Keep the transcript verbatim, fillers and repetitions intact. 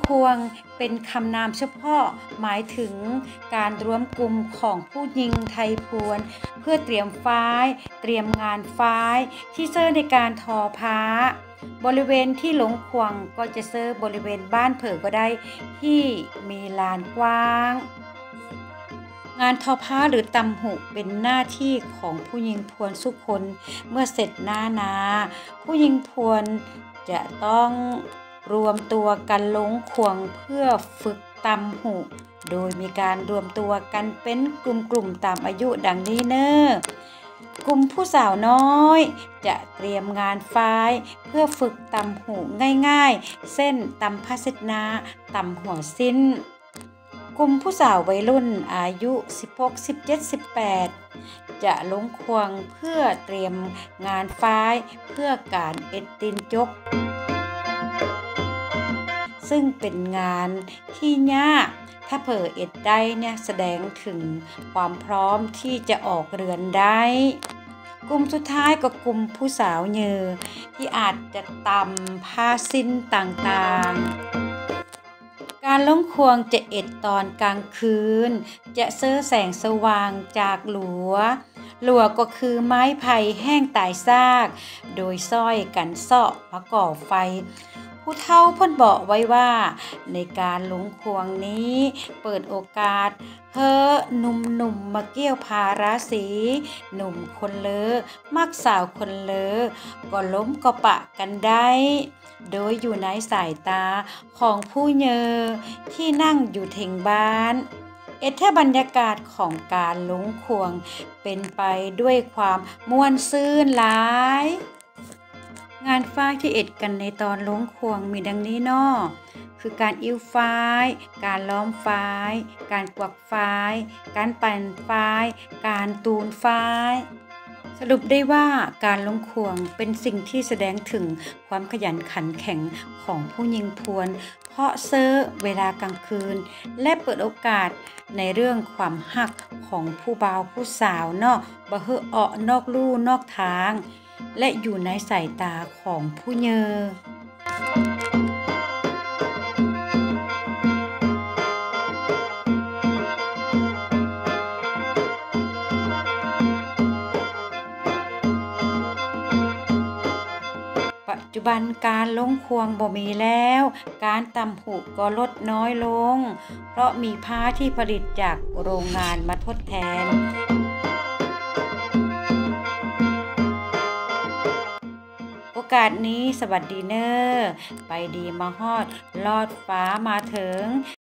พวงเป็นคำนามเฉพาะหมายถึงการรวมกลุ่มของผู้หญิงไทยพวนเพื่อเตรียมฝ้ายเตรียมงานฝ้ายที่เซอร์ในการทอผ้าบริเวณที่หลงควงก็จะเซอร์บริเวณบ้านเผอก็ได้ที่มีลานกว้างงานทอผ้าหรือตำหุเป็นหน้าที่ของผู้หญิงพวนทุกคนเมื่อเสร็จหน้านาผู้หญิงพวนจะต้องรวมตัวกันลงควงเพื่อฝึกตำหุโดยมีการรวมตัวกันเป็นกลุ่มๆตามอายุดังนี้เนอกลุ่มผู้สาวน้อยจะเตรียมงานฝ้ายเพื่อฝึกตำหูง่ายๆเส้นตำผ้าเช็ดหน้าตำหัวสิ้นกลุ่มผู้สาววัยรุ่นอายุสิบหก สิบเจ็ด สิบแปดจะลงควงเพื่อเตรียมงานฝ้ายเพื่อการเอ็ดตินจกซึ่งเป็นงานที่ยากถ้าเผอเอ็ดได้เนี่ยแสดงถึงความพร้อมที่จะออกเรือนได้กลุ่มสุดท้ายก็กลุ่มผู้สาวเยอที่อาจจะตำผ้าสิ้นต่างๆการล้มควงจะเอ็ดตอนกลางคืนจะเสื้อแสงสว่างจากหลัวหลัวก็คือไม้ไผ่แห้งตายซากโดยซ้อยกันเสาะมาก่อไฟผู้เฒ่าเพิ่นบอกไว้ว่าในการลงควงนี้เปิดโอกาสเฮ้อหนุ่มๆมาเกี่ยวพาราศีหนุ่มคนเลอมักสาวคนเลอก็ล้มก็ปะกันได้โดยอยู่ในสายตาของผู้เยอที่นั่งอยู่เทงบ้านเอเธอบรรยากาศของการลงควงเป็นไปด้วยความม่วนซื่นหลายงานฝ้ายที่เอ็ดกันในตอนลงควงมีดังนี้น้อคือการอิ่วฝ้ายการล้อมฝ้ายการกวักฝ้ายการปั่นฝ้ายการตูนฝ้ายสรุปได้ว่าการลงควงเป็นสิ่งที่แสดงถึงความขยันขันแข็งของผู้หญิงพวนเพราะเซอร์เวลากลางคืนและเปิดโอกาสในเรื่องความหักของผู้บ่าวผู้สาวเนาะบ่เฮอออนอกลู่นอกทางและอยู่ในสายตาของผู้เยอปัจจุบันการลงควงบ่มีแล้วการตำหุก็ลดน้อยลงเพราะมีผ้าที่ผลิตจากโรงงานมาทดแทนโอกาสนี้สวัสดีเนอร์ไปดีมาฮอดลอดฟ้ามาถึง